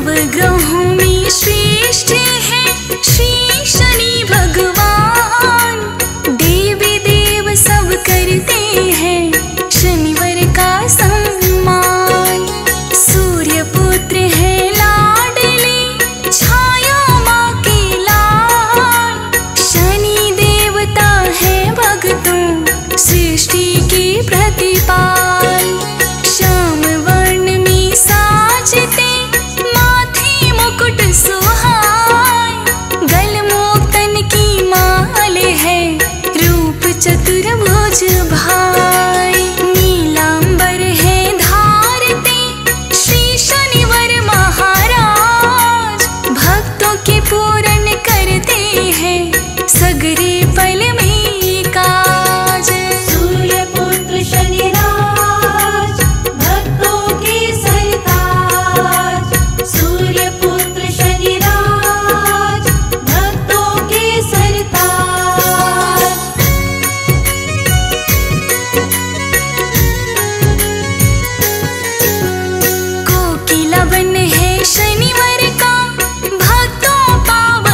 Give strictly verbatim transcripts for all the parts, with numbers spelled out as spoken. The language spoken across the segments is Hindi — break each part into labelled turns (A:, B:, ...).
A: नवग्रहों में श्रेष्ठ है श्री शनि भगवान। देवी देव सब करते हैं शनिवार का सम्मान। सूर्य पुत्र है लाडले छाया माँ के लाल। शनि देवता है भक्तों सृष्टि के प्रतिपाल। श्याम वर्ण में साजते माथे मुकुट सुहाय। गल मोक्तन की माल है रूप चतुर्भुज भाई। नीलांबर है धारते श्री शनिवार महाराज। भक्तों के पूर्ण करते हैं सगरे पल में काज।
B: सूर्य पुत्र शनिराज भक्तों के सरताज। सूर्य पुत्र शनिराज भक्तों के सरताज।
A: कोकिला बन है शनिवार का भक्तों पावन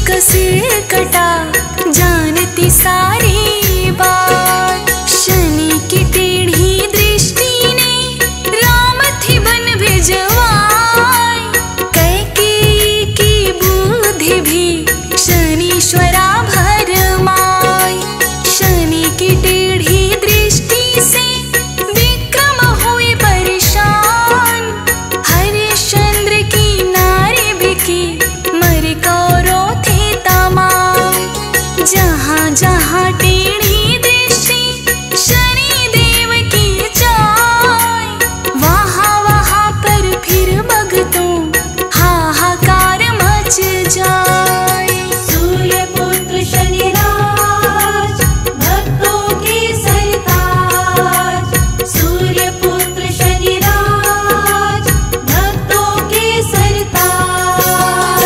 A: का सिर कटा, जानती सारी बात। शनि की टेढ़ी दृष्टि ने राम थी बन भिजवाई, कैकेयी की बुद्धि भी शनीश्वरा भरमाई। शनि की टेढ़ी दृष्टि से विक्रम हुए परेशान, हरिश्चंद्र की नारी बिकी मर कौरव थे तमाम। जहाँ जहाँ टेढ़ी दृष्टि शनि देव की जाए, वहाँ वहाँ पर फिर भक्तों हाहाकार मच जाए।
B: सूर्यपुत्र शनिराज भक्तों के सरताज, सूर्यपुत्र शनिराज भक्तों के सरताज।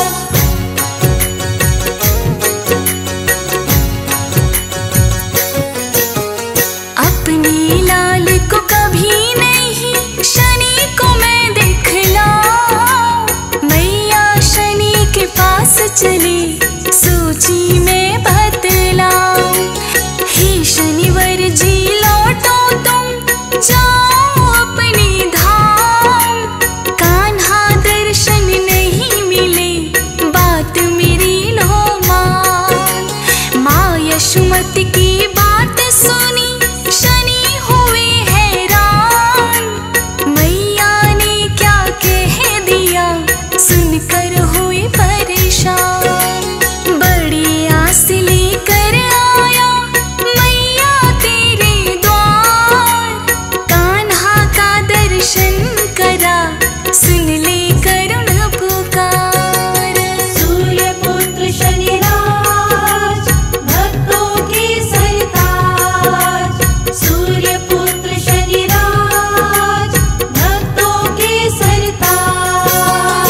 A: अपने लाल को कभी नहीं शनि को मैं दिखलाऊं, मैया शनि के पास चली सोची मैं बतलाऊं। हे शनिवर जी लौटो तुम जाओ अपने धाम, कान्हा दर्शन नहीं मिले बात मेरी लो मान। माँ यशोमती की बात सुनी शनि हुए हैरान, मैया ने क्या कह दिया सुनकर हुए परेशान। बड़ी आस लेकर आया मैया तेरे द्वार, कान्हा का दर्शन करा सुन ले करुण पुकार।
B: सूर्यपुत्र शनिराज भक्तों के सरताज, सूर्यपुत्र शनिराज भक्तों के सरताज।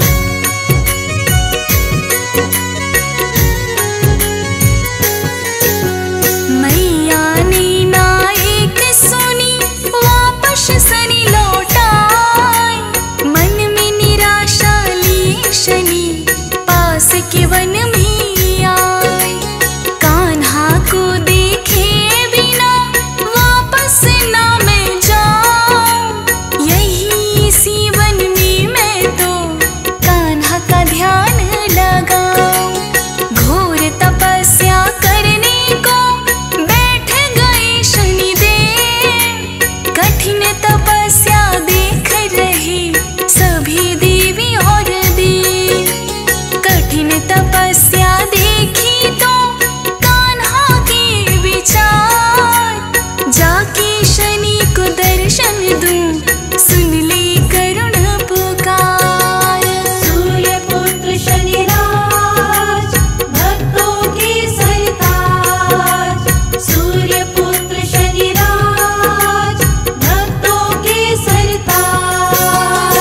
A: मैया ने ना एक सुनी वापस शनि लौटाए, मन में निराशा लिए शनि पास के वन में आए। कान्हा को देखे बिना वापस ना मैं जाऊं, यही इसी वन में मैं तो कान्हा का ध्यान लगाऊं। घोर तपस्या करने को बैठ गए शनिदेव, कठिन तपस्या देख रहे सभी देवी और देव। कठिन तपस्या देखी तो कान्हा के विचार, जाके शनि को दर्शन दूं सुन ले करुण पुकार।
B: सूर्यपुत्र शनिराज भक्तों के सरताज, सूर्यपुत्र शनिराज भक्तों के सरताज।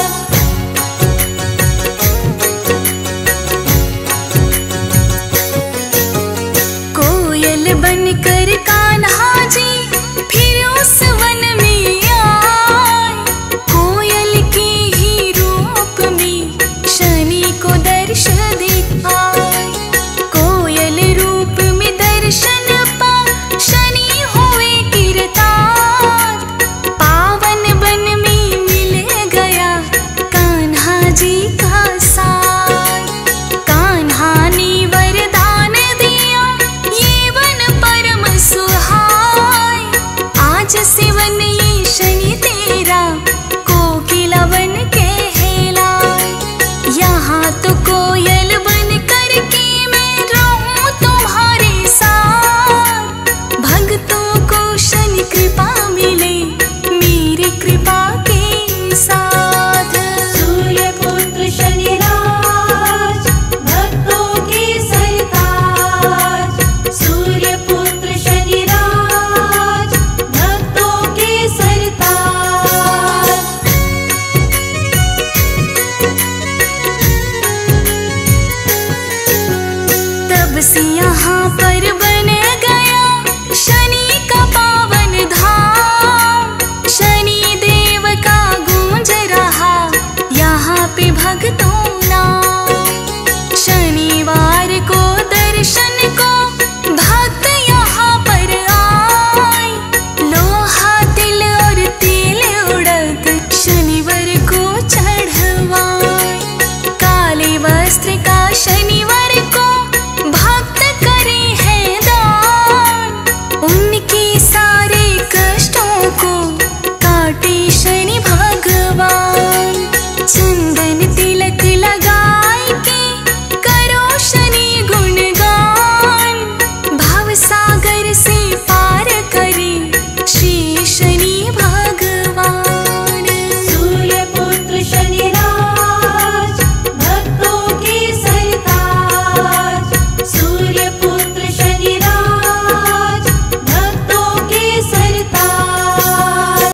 A: कोयल बनकर कान्हा जी फिर उस वन में आए, कोयल के ही रूप में शनि को दर्श दिखाए। कोयल रूप में दर्शन पा शनि हुए कीर्तार, पावन वन में मिल गया कान्हा जी का साथ। कान्हा ने वरदान दिया ये वन परम सुहाय, आज से वन ये शनि तेरा कोकिला वन कहलाए। यहाँ तो कोयल बन करके मैं रहूं तुम्हारे साथ, भक्तों को शनि कृपा मिले मेरी कृपा के साथ।
B: सूर्यपुत्र शनिराज भक्तों के सरताज, सूर्यपुत्र शनिराज भक्तों के सरताज।
A: तब से यहाँ पर